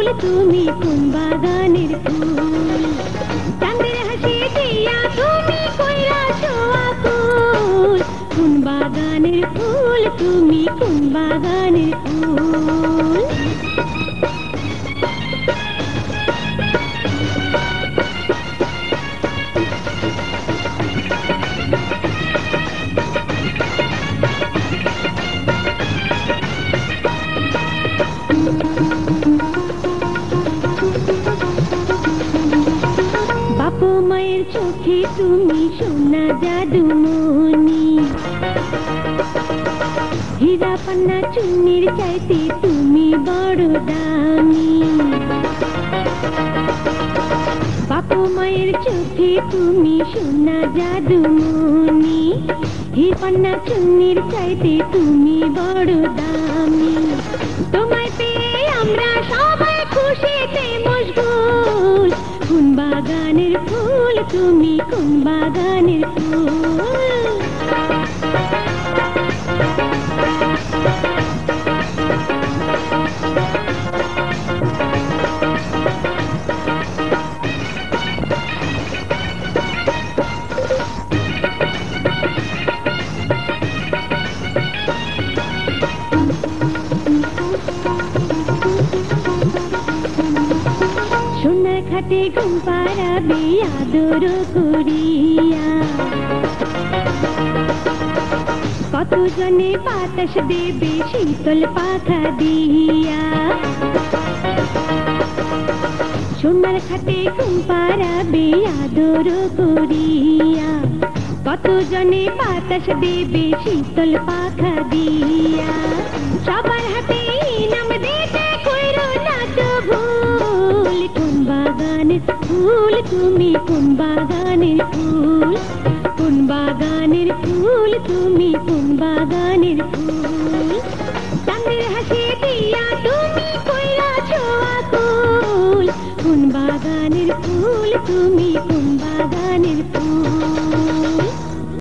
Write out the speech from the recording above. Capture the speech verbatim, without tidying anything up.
ফুল তুমি কোন বাগানের ফুল চাঁদের হাসি দিয়া তুমি কইরাছো আকুল কোন বাগানের ফুল তুমি কোন বাগানের ফুল বাপু মায়ের চোখে তুমি সোনা জাদুমণি হীরা পান্না চুন্নির চাইতে তুমি বড় দামি বাপু মায়ের চোখে তুমি সোনা জাদুমণি হীরা পান্না চুন্নির চাইতে তুমি বড় দামি তোমায় পেয়ে আমরা সবাই খুশিতে মশগুল কোন বাগানের ফুল তুমি কোন বাগানের ফুল সোনার খাটে ঘুম পাড়াবে আদর করিয়া কত জনে বাতাস দেবে শীতল পাখা দিয়া সোনার খাটে ঘুম পাড়াবে আদর করিয়া কত জনে বাতাস দেবে শীতল পাখা দিয়া সবার হাতে নাম দিতে কইরো না তো ভুল কোন বাগানের ফুল তুমি কোন বাগানের ফুল কোন বাগানের ফুল তুমি কোন বাগানের ফুল